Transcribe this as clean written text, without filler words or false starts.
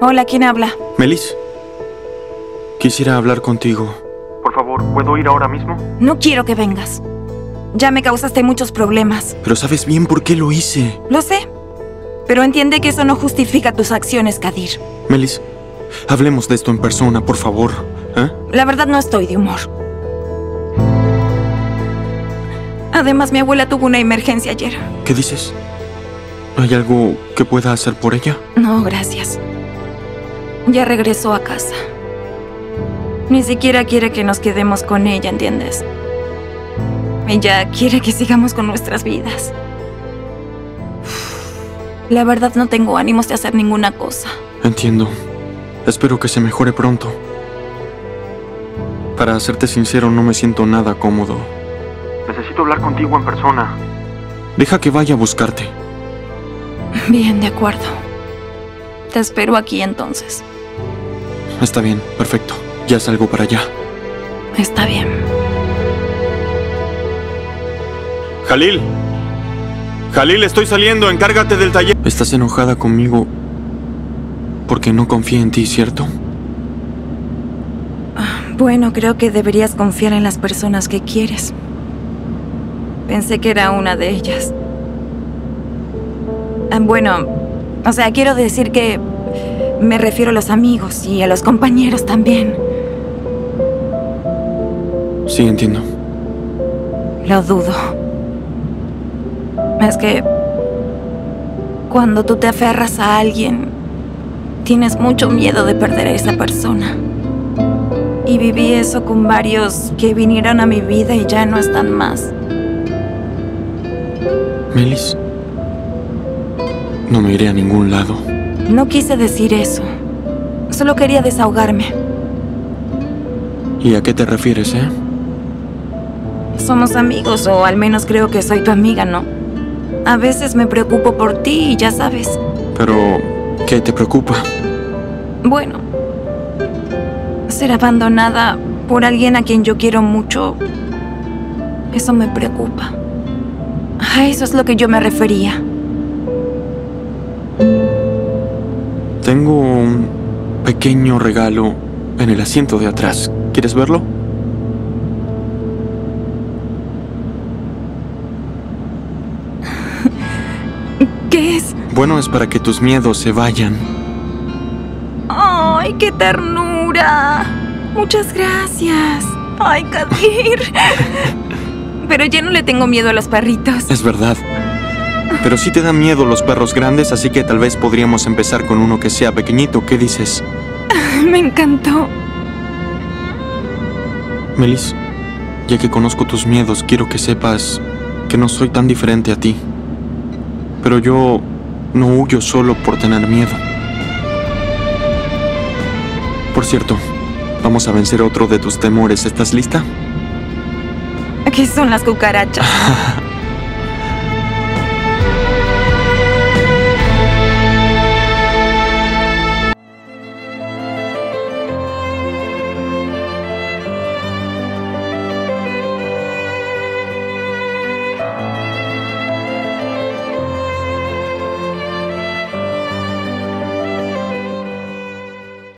Hola, ¿quién habla? Melis, quisiera hablar contigo. Por favor, ¿puedo ir ahora mismo? No quiero que vengas. Ya me causaste muchos problemas. Pero sabes bien por qué lo hice. Lo sé. Pero entiende que eso no justifica tus acciones, Kadir. Melis, hablemos de esto en persona, por favor. ¿Eh? La verdad no estoy de humor. Además, mi abuela tuvo una emergencia ayer. ¿Qué dices? ¿Hay algo que pueda hacer por ella? No, gracias. Ya regresó a casa. Ni siquiera quiere que nos quedemos con ella, ¿entiendes? Ella quiere que sigamos con nuestras vidas. La verdad no tengo ánimos de hacer ninguna cosa. Entiendo. Espero que se mejore pronto. Para serte sincero, no me siento nada cómodo. Necesito hablar contigo en persona. Deja que vaya a buscarte. Bien, de acuerdo. Te espero aquí entonces. Está bien, perfecto. Ya salgo para allá. Está bien. ¡Jalil! ¡Jalil, estoy saliendo! ¡Encárgate del taller! Estás enojada conmigo porque no confío en ti, ¿cierto? Bueno, creo que deberías confiar en las personas que quieres. Pensé que era una de ellas. Bueno, o sea, quiero decir que me refiero a los amigos y a los compañeros también. Sí, entiendo. Lo dudo. Es que cuando tú te aferras a alguien, tienes mucho miedo de perder a esa persona. Y viví eso con varios que vinieron a mi vida y ya no están más. Melis, no me iré a ningún lado. No quise decir eso. Solo quería desahogarme. ¿Y a qué te refieres, eh? Somos amigos, o al menos creo que soy tu amiga, ¿no? A veces me preocupo por ti y ya sabes. Pero, ¿qué te preocupa? Bueno, ser abandonada por alguien a quien yo quiero mucho, eso me preocupa. A eso es lo que yo me refería. Tengo un pequeño regalo en el asiento de atrás. ¿Quieres verlo? ¿Qué es? Bueno, es para que tus miedos se vayan. ¡Ay, qué ternura! Muchas gracias. ¡Ay, Kadir! Pero ya no le tengo miedo a los perritos. Es verdad. Pero sí te dan miedo los perros grandes, así que tal vez podríamos empezar con uno que sea pequeñito. ¿Qué dices? Me encantó. Melis, ya que conozco tus miedos, quiero que sepas que no soy tan diferente a ti. Pero yo no huyo solo por tener miedo. Por cierto, vamos a vencer otro de tus temores. ¿Estás lista? ¿Qué son las cucarachas?